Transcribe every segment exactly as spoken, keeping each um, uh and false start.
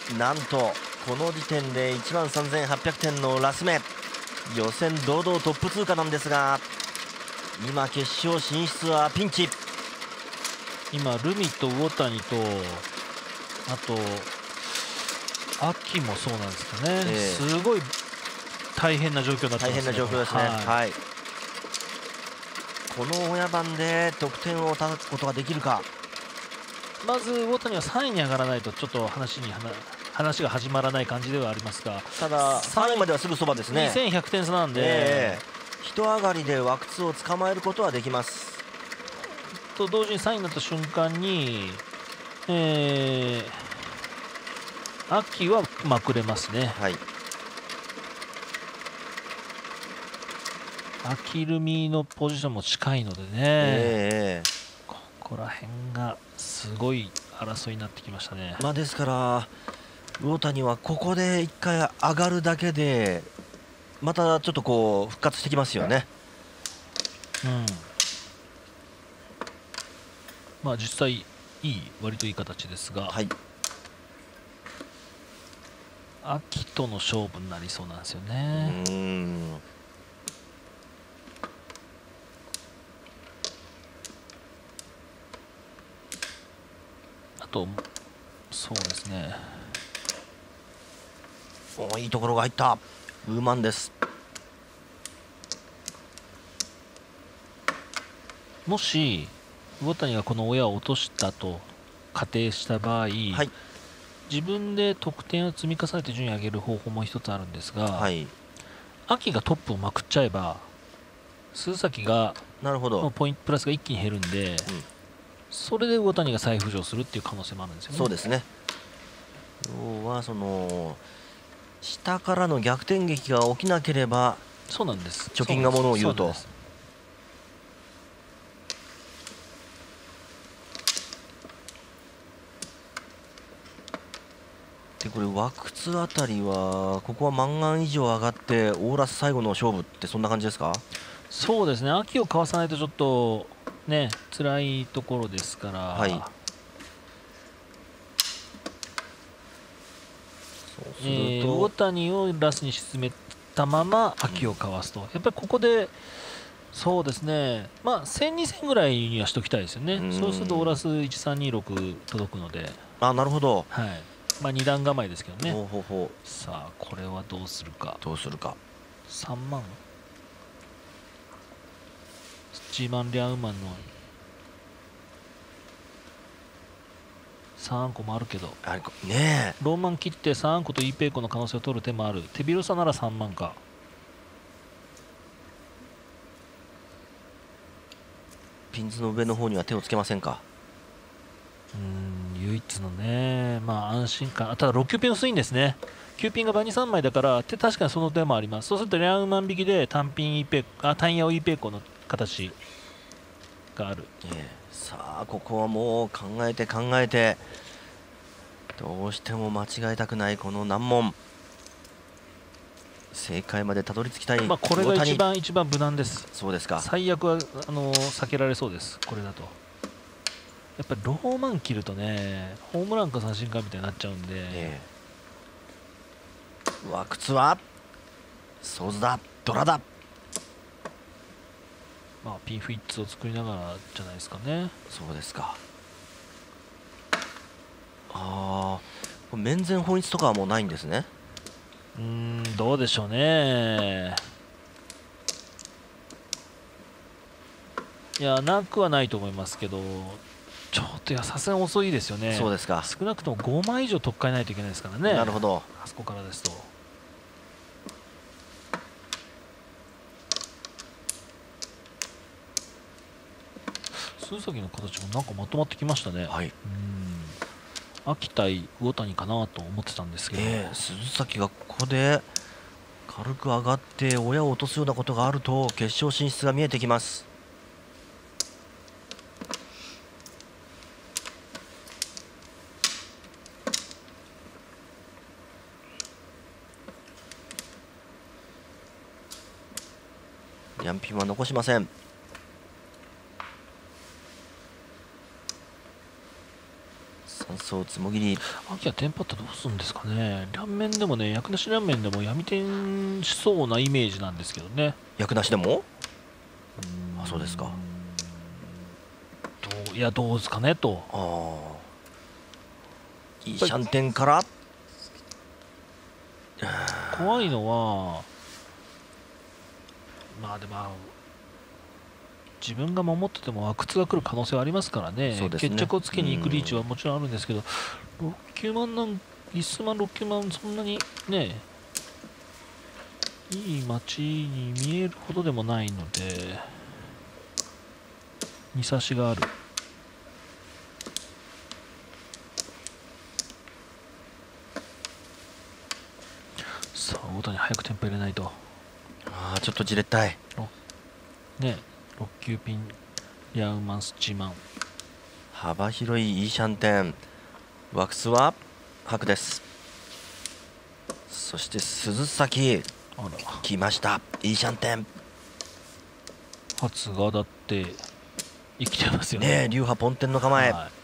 なんとこの時点でいちまんさんぜんはっぴゃくてんのラス目、予選堂々トップ通過なんですが、今決勝進出はピンチ。 今ルミと魚谷とあと秋もそうなんですかね、えー、すごい大変な状況になってますね。 大変な状況ですね。はい、はい、この親番で得点を叩くことができるか。 まず魚谷はさんいに上がらないとちょっと話に話が始まらない感じではありますが、 たださんいまではすぐそばですね。 にせんひゃくてん差なんで、 えー、一上がりでワクツを捕まえることはできます。 と同時にさんいになった瞬間に、えー、秋はまくれますね。 はい、 秋ルミのポジションも近いのでね、えー、ここら辺がすごい争いになってきましたね。 まあですから魚谷はここでいっかい上がるだけでまたちょっとこう復活してきますよね。 うん、まあ実際いい、割といい形ですが、はい、秋との勝負になりそうなんですよね。うーん、あとそうですね、 おいいところが入ったウーマンです。 もし魚谷がこの親を落としたと仮定した場合、はい、自分で得点を積み重ねて順位を上げる方法も一つあるんですが、はい、秋がトップをまくっちゃえば鈴崎がのポイントプラスが一気に減るんで、うん、それで魚谷が再浮上するっていう可能性もあるんですよね。 そうですね。要はその下からの逆転劇が起きなければ、 そうなんです、 貯金がものを言うと。でこれワクツあたりはここはマンガン以上上がってオーラス最後の勝負ってそんな感じですか？ そうですね、秋をかわさないとちょっとね辛いところですから、はい、そうすると、えー、魚谷をラスに沈めたまま秋をかわすと、うん、やっぱりここでそうですね、まあせんにせんぐらいにはしときたいですよね。うそうするとオーラスいちさんにろく届くので、 あ、なるほど、 はい、まあに段構えですけどね。 ほうほうほう。 さあこれはどうするか。 どうするか。 さんまんスチーマンリャウマンのさんこもあるけど、 ね、 ローマン切ってさんこと イーペイコの可能性を取る手もある。手広さならさんまんか。 ピンズの上の方には手をつけませんか。 うん、唯一のね、まあ安心感。ただろっきゅうピン薄いんですね。きゅうピンが場にさんまいだから確かにその手もあります。そうするとリャウマン引きで単品 イーペイコ、あ、単ヤオ イーペイコの形がある、 ええ、さあここはもう考えて考えて、どうしても間違えたくないこの難問、正解までたどり着きたい。 まあこれが一番一番無難です。 そうですか。 最悪はあの避けられそうです。これだとやっぱりローマン切るとね、ホームランか三振かみたいになっちゃうんで、ええ、ワクツはソーズだ、ドラだ。 まあピンフイッツを作りながらじゃないですかね。 そうですか。ああ、面前本一とかはもうないんですね。 うーん、どうでしょうね。いや、なくはないと思いますけど、ちょっといやさすがに遅いですよね。 そうですか。 少なくともごまい以上取っ換えないといけないですからね。 なるほど。 あそこからですと。鈴崎の形もなんかまとまってきましたね。はい、うん、秋対魚谷かなと思ってたんですけど、 えー、鈴崎がここで軽く上がって親を落とすようなことがあると決勝進出が見えてきます。ヤンピンは残しません。さん感想つもぎり。 秋はテンパったらどうするんですかね。両面でもね、役なし両面でも闇天しそうなイメージなんですけどね。 役なしでも。あ、そうですか。 どう、いや、どうですかねと。 ああ、いいシャンテンから怖いのは、まあでも自分が守ってても阿久津が来る可能性はありますから ね, ね決着をつけに行くリーチはもちろんあるんですけど、ろっきゅうまんなんいっすうまんろっきゅうまんそんなにねいい街に見えるほどでもないので、に差しがある。さあ大谷早くテンポ入れないと。 ああ、ちょっとじれったいね。ろっ級ピンリャウマンスチーマン、 幅広いいいシャンテン。ワックスは白です。そして鈴崎来ました。いいシャンテン。 初がだって生きてますよね。 ね、流派ポンテンの構え、はい、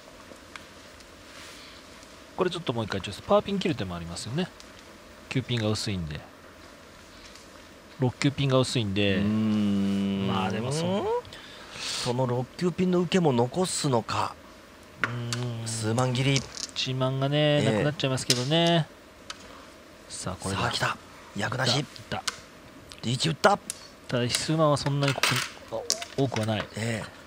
これちょっともう一回ちょっとパーピン切る手もありますよね。きゅうピンが薄いんで、ろっ級ピンが薄いんで、うーん、まあでもそのそのろっ級ピンの受けも残すのか。うーん、数万切りいちまんがね、えー、なくなっちゃいますけどね。さあこれさあ来た。役なし。 いったリーチ打った。 ただ数万はそんなにここ多くはない。えー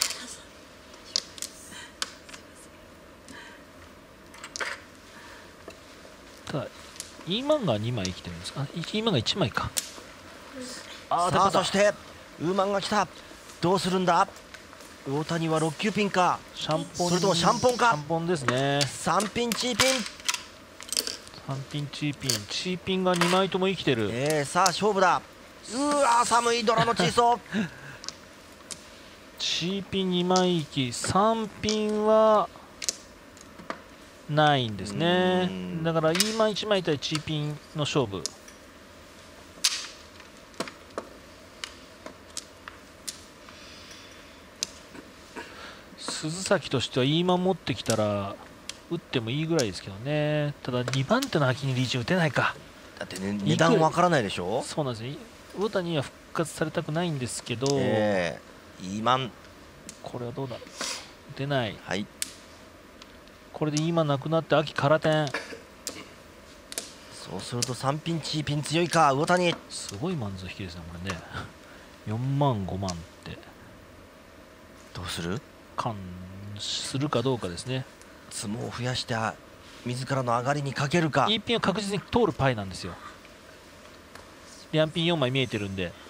ただイーマンがにまい生きてるんですか。イーマンがいちまいか。 あさあそしてウーマンが来た。どうするんだ。大谷はろっ級ピンかシャンポン、 それともシャンポンか。 シャンポンですね。 さんピンチーピン、 さんピンチーピン、チーピンがにまいとも生きてる。 えー、さあ勝負だ。うわ寒いドラのチーソーチーピンにまい生き、さんピンはないんですね。だからイーマンいちまい対チーピンの勝負。鈴崎としてはイーマン持ってきたら打ってもいいぐらいですけどね。ただにばん手の秋にリーチ打てないか。 だってね、値段わからないでしょ。 そうなんですね。大谷は復活されたくないんですけど、 えー、イーマンこれはどうだ。打てない。 はい、 これでイーマンなくなって秋空点。 そうするとさんピンチーピン強いか。魚谷すごい満足引きですねこれね。よんまんごまんってどうする勘するかどうかですね。 積もを増やして自らの上がりにかけるか。 イーピンは確実に通るパイなんですよ。リャンピンよんまい見えてるんで、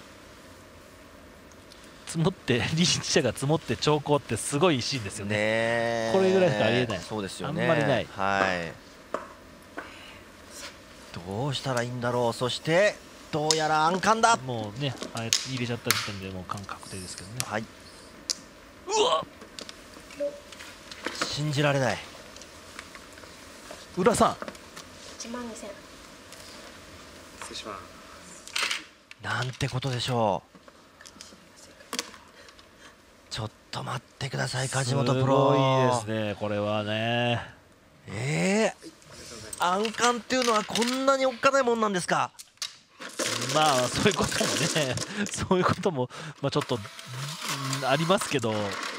積もってリーチ者が積もって長考ってすごいシーンですよね。ね、これぐらいしかありえない。 そうですよね、 あんまりない。 はい、どうしたらいいんだろう。そしてどうやら暗冠だ。 もうね、あれ入れちゃった時点でもう完確定ですけどね。 はい、うわっ信じられない。 浦さんいちまんにせん。失礼します。 なんてことでしょう。ちょっと待ってください梶本プロ。 すごいですねこれはね。 ええー、暗冠っていうのはこんなにおっかないもんなんですか。 まあそういうこともねそういうこともまあちょっとありますけど、